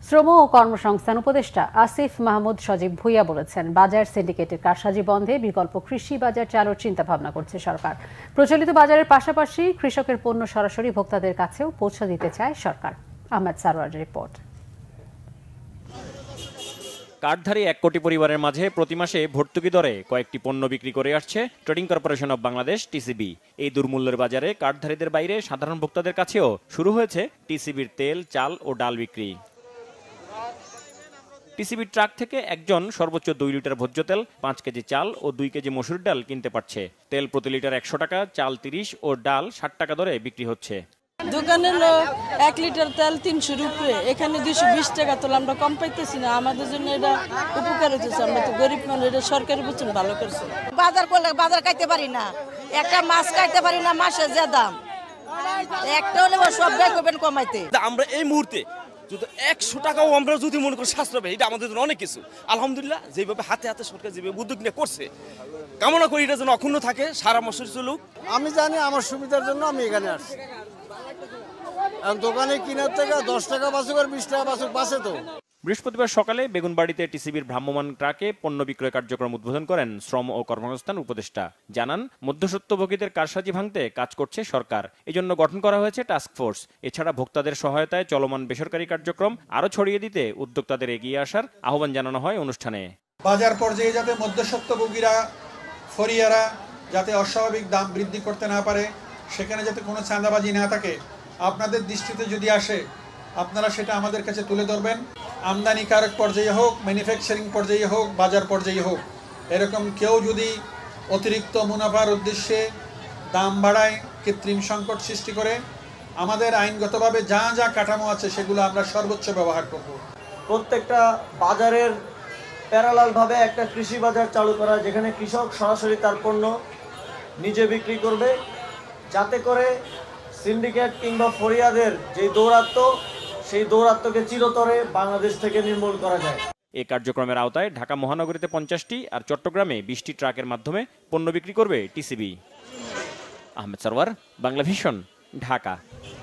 শ্রম ও কর্মসংস্থান উপদেষ্টা আসিফ মাহমুদ সজীব ভুইয়া বলেছেন, বাজার সিন্ডিকেটের কারসাজি বন্ধে বিকল্প কৃষি বাজার চালুর চিন্তাভাবনা করছে সরকার। প্রচলিত বাজারের পাশাপাশি কৃষকের পণ্য সরাসরি ভোক্তাদের কাছেও পৌঁছে দিতে চায় সরকার। আহমেদ সারোয়ারের রিপোর্ট। কার্ডধারী 1 কোটি পরিবারের মাঝে প্রতি মাসে ভর্তুকি দরে কয়েকটি পণ্য বিক্রি করে আসছে trading corporation of Bangladesh TCB. এই দুর্মূল্যের বাজারে কার্ডধারীদের বাইরে সাধারণ ভোক্তাদের কাছেও শুরু হয়েছে টিসিবির তেল, চাল ও ডাল বিক্রি। টিসিবির ট্রাক থেকে একজন সর্বোচ্চ 2 লিটার ভোজ্য তেল, 5 কেজি চাল ও 2 কেজি মসুর ডাল কিনতে পারছে। তেল প্রতি লিটার 100 টাকা, চাল 30 ও ডাল 60 টাকা দরে বিক্রি হচ্ছে। দোকানে 1 লিটার তেল 300 উপরে, এখানে 220 টাকা, তো আমরা কম পাইতেছি না। আমাদের জন্য এটা উপকার হচ্ছে, আমরা তো গরিব মানুষ, এটা সরকারি বুঝছেন ভালো করছে। বাজার করলে বাজার খাইতে পারি না, একটা মাছ খাইতে পারি না, মাসে যে দাম একটা হলে সব ব্যয় করবেন কমাইতে। আমরা এই মুহূর্তে যদি 100 টাকাও আমরা যদি মনে করি সাশ্রয় পাই, এটা আমাদের জন্য অনেক কিছু। আলহামদুলিল্লাহ, যেভাবে হাতে হাতে সরকার যেভাবে উদ্যোগ নিয়ে করছে, কামনা করি এটা যেন অক্ষুণ্ণ থাকে, সারা মাস চলুক। আমি জানি আমার সুবিধার জন্য আমি এখানে আসছি। দোকানে কিনার থেকে 10 টাকা বাঁচুক আর 20 টাকা বাঁচুক, বাঁচে তো। বৃহস্পতিবার সকালে বেগুনবাড়িতে টিসিবির ভ্রাম্যমাণ ট্রাকে পণ্য বিক্রয় কার্যক্রম উদ্বোধন করেন শ্রম ও কর্মসংস্থান উপদেষ্টা। জানান, মধ্যস্বত্বভোগীদের কারসাজি ভাঙতে কাজ করছে সরকার। এজন্য গঠন করা হয়েছে টাস্ক ফোর্স। এছাড়া ভোক্তাদের সহায়তায় চলমান বেসরকারি কার্যক্রম আরও ছড়িয়ে দিতে উদ্যোক্তাদের এগিয়ে আসার আহ্বান জানানো হয় অনুষ্ঠানে। বাজার পর্যায়ে যাতে মধ্যস্বত্বভোগীরা, ফরিয়ারা যাতে অস্বাভাবিক দাম বৃদ্ধি করতে না পারে, সেখানে যাতে কোনো চাঁদাবাজি না থাকে, আপনাদের দৃষ্টিতে যদি আসে আপনারা সেটা আমাদের কাছে তুলে ধরবেন। আমদানিকারক পর্যায়ে হোক, ম্যানুফ্যাকচারিং পর্যায়ে হোক, বাজার পর্যায়ে হোক, এরকম কেউ যদি অতিরিক্ত মুনাফার উদ্দেশ্যে দাম বাড়ায়, কৃত্রিম সংকট সৃষ্টি করে, আমাদের আইনগতভাবে যা যা কাঠামো আছে সেগুলো আমরা সর্বোচ্চ ব্যবহার করব। প্রত্যেকটা বাজারের প্যারালালভাবে একটা কৃষি বাজার চালু করা, যেখানে কৃষক সরাসরি তার পণ্য নিজে বিক্রি করবে, যাতে করে সিন্ডিকেট কিংবা ফরিয়াদের যে দৌরাত্ম্য, সেই দৌরাত্ম্যকে চিরতরে বাংলাদেশ থেকে নির্মূল করা যায়। এই কার্যক্রমের আওতায় ঢাকা মহানগরীতে 50টি আর চট্টগ্রামে 20টি ট্রাকের মাধ্যমে পণ্য বিক্রি করবে টিসিবি। আহমেদ সারওয়ার, বাংলা ভিশন, ঢাকা।